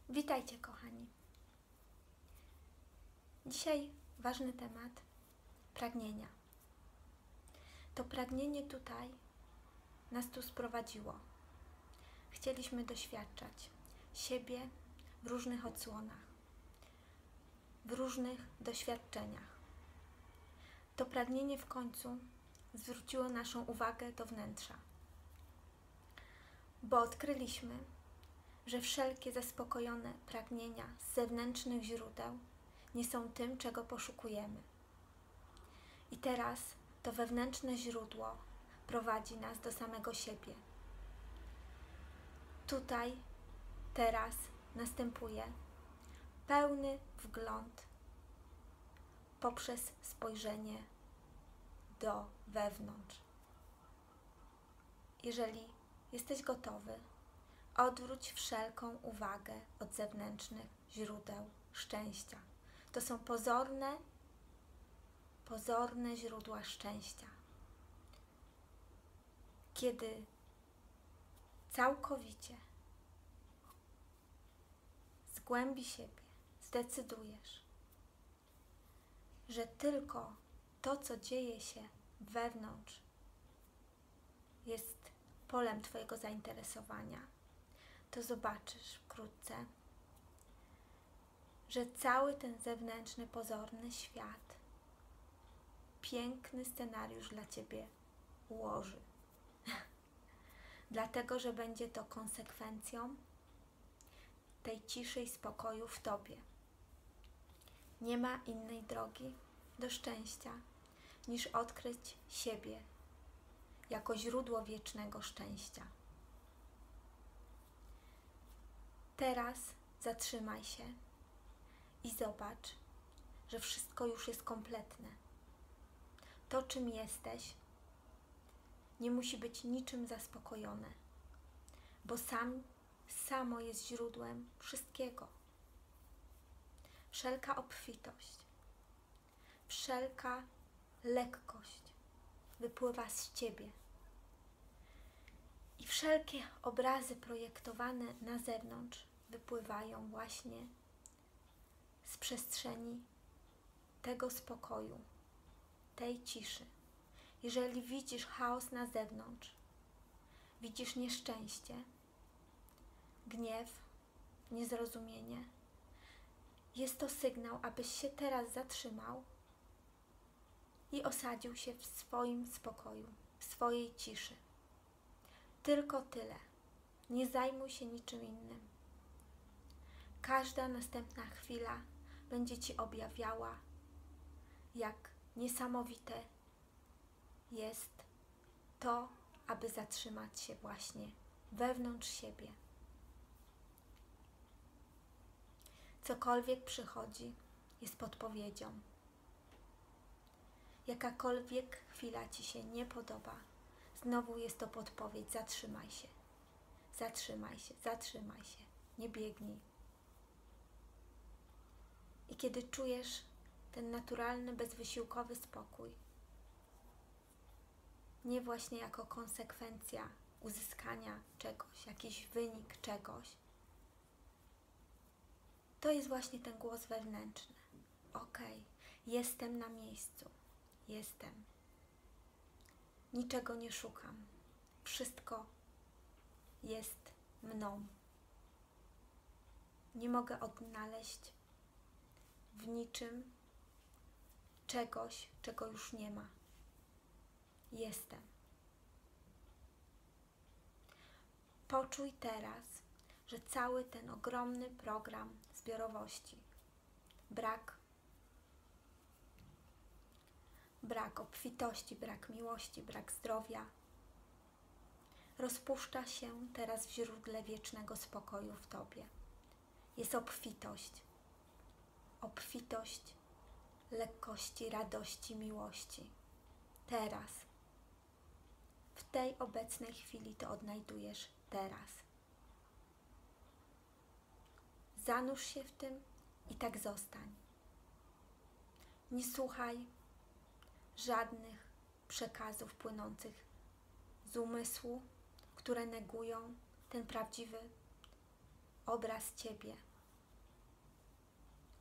Witajcie, kochani. Dzisiaj ważny temat pragnienia. To pragnienie tutaj nas tu sprowadziło. Chcieliśmy doświadczać siebie w różnych odsłonach, w różnych doświadczeniach. To pragnienie w końcu zwróciło naszą uwagę do wnętrza, bo odkryliśmy, że wszelkie zaspokojone pragnienia z zewnętrznych źródeł nie są tym, czego poszukujemy. I teraz to wewnętrzne źródło prowadzi nas do samego siebie. Tutaj, teraz następuje pełny wgląd poprzez spojrzenie do wewnątrz. Jeżeli jesteś gotowy, odwróć wszelką uwagę od zewnętrznych źródeł szczęścia. To są pozorne źródła szczęścia. Kiedy całkowicie z głębi siebie zdecydujesz, że tylko to, co dzieje się wewnątrz, jest polem Twojego zainteresowania, to zobaczysz wkrótce, że cały ten zewnętrzny, pozorny świat piękny scenariusz dla Ciebie ułoży. Dlatego, że będzie to konsekwencją tej ciszy i spokoju w Tobie. Nie ma innej drogi do szczęścia, niż odkryć siebie jako źródło wiecznego szczęścia. Teraz zatrzymaj się i zobacz, że wszystko już jest kompletne. To, czym jesteś, nie musi być niczym zaspokojone, bo samo jest źródłem wszystkiego. Wszelka obfitość, wszelka lekkość wypływa z Ciebie. I wszelkie obrazy projektowane na zewnątrz wypływają właśnie z przestrzeni tego spokoju, tej ciszy. Jeżeli widzisz chaos na zewnątrz, widzisz nieszczęście, gniew, niezrozumienie, jest to sygnał, abyś się teraz zatrzymał i osadził się w swoim spokoju, w swojej ciszy. Tylko tyle. Nie zajmuj się niczym innym. Każda następna chwila będzie Ci objawiała, jak niesamowite jest to, aby zatrzymać się właśnie wewnątrz siebie. Cokolwiek przychodzi, jest podpowiedzią. Jakakolwiek chwila Ci się nie podoba, znowu jest to podpowiedź. Zatrzymaj się, zatrzymaj się, zatrzymaj się, nie biegnij. I kiedy czujesz ten naturalny, bezwysiłkowy spokój, nie właśnie jako konsekwencja uzyskania czegoś, jakiś wynik czegoś, to jest właśnie ten głos wewnętrzny. Okej, jestem na miejscu, jestem. Niczego nie szukam. Wszystko jest mną. Nie mogę odnaleźć w niczym czegoś, czego już nie ma. Jestem. Poczuj teraz, że cały ten ogromny program zbiorowości, brak obfitości, brak miłości, brak zdrowia, rozpuszcza się teraz w źródle wiecznego spokoju w Tobie. Jest obfitość lekkości, radości, miłości. Teraz, w tej obecnej chwili to odnajdujesz teraz. Zanurz się w tym i tak zostań. Nie słuchaj żadnych przekazów płynących z umysłu, które negują ten prawdziwy obraz Ciebie,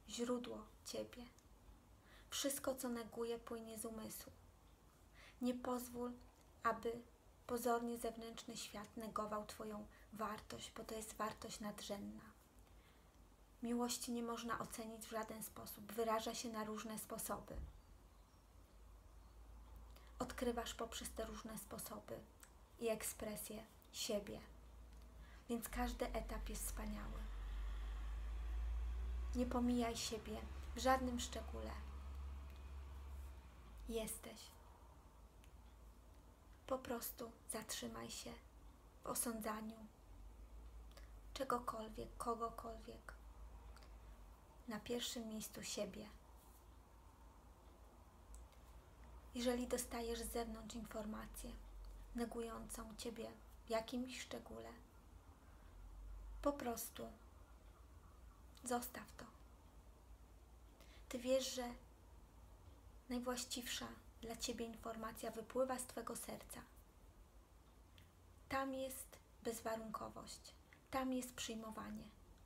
źródło Ciebie. Wszystko, co neguje, płynie z umysłu. Nie pozwól, aby pozornie zewnętrzny świat negował Twoją wartość, bo to jest wartość nadrzędna. Miłości nie można ocenić w żaden sposób. Wyraża się na różne sposoby. Odkrywasz poprzez te różne sposoby i ekspresję siebie. Więc każdy etap jest wspaniały. Nie pomijaj siebie w żadnym szczególe. Jesteś. Po prostu zatrzymaj się w osądzaniu czegokolwiek, kogokolwiek. Na pierwszym miejscu siebie. Jeżeli dostajesz z zewnątrz informację negującą Ciebie w jakimś szczególe, po prostu zostaw to. Ty wiesz, że najwłaściwsza dla Ciebie informacja wypływa z Twego serca. Tam jest bezwarunkowość, tam jest przyjmowanie.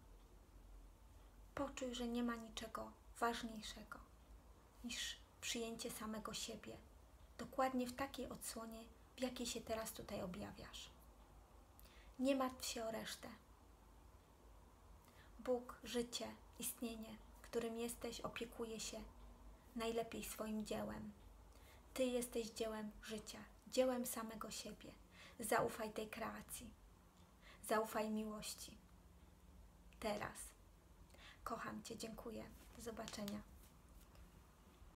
Poczuj, że nie ma niczego ważniejszego niż przyjęcie samego siebie, dokładnie w takiej odsłonie, w jakiej się teraz tutaj objawiasz. Nie martw się o resztę. Bóg, życie, istnienie, którym jesteś, opiekuje się najlepiej swoim dziełem. Ty jesteś dziełem życia, dziełem samego siebie. Zaufaj tej kreacji. Zaufaj miłości. Teraz. Kocham Cię, dziękuję. Do zobaczenia.